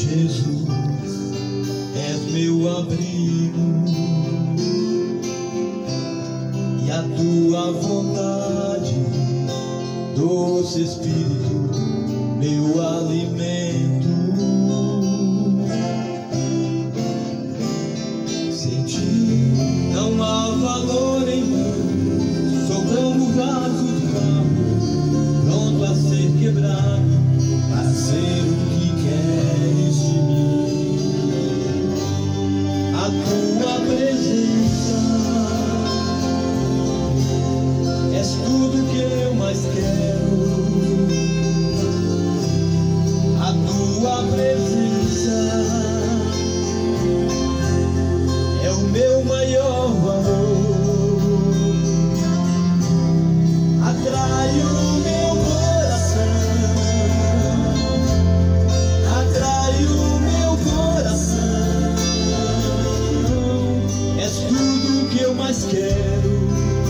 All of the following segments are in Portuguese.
Jesus, és meu abrigo, e a tua vontade, doce Espírito, meu alimento. Sem ti não há valor em mim, sou como vaso de barro, pronto a ser quebrado, para ser o que queres de mim. A tua presença és tudo que eu mais quero. A tua presença é o meu maior valor. Atrai o meu coração, atrai o meu coração. És tudo que eu mais quero.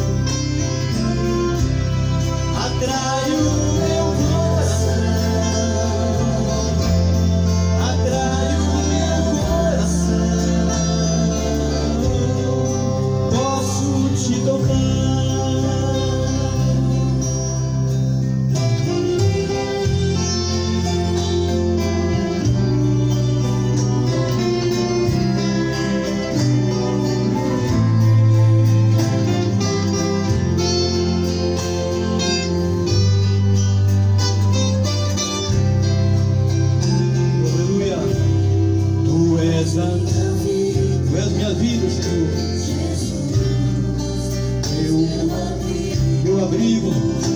Atrai o meu coração, atrai o meu coração. Posso te tocar. Tu és minha vida, Senhor, meu abrigo,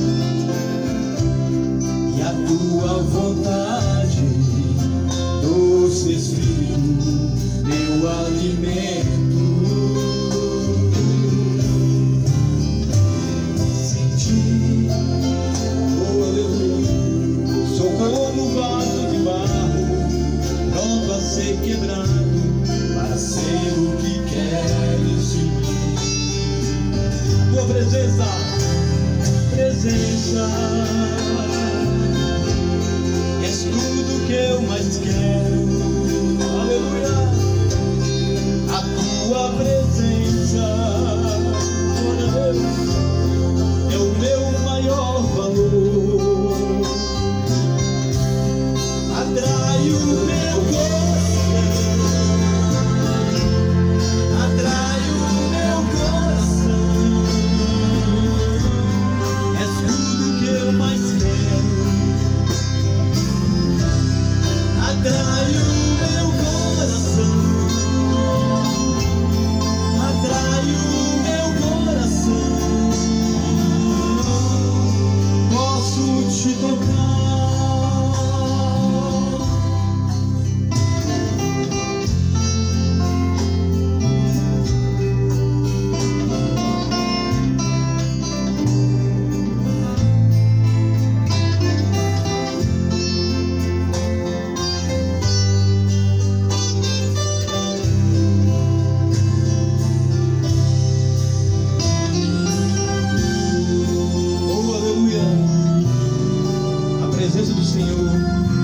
e a tua vontade, doce Espírito, meu alimento. Sem ti, oh aleluia, sou como um vaso de barro, pronto a ser quebrado, para ser o que queres de mim. Tua presença, presença, és tudo que eu mais quero. Aleluia. A tua presença, oh Deus, é o meu maior valor. Atrai o meu coração, atrai o meu coração. És tudo que eu mais quero. Atrai o meu coração, atrai o meu coração. Posso te tocar. A presença do Senhor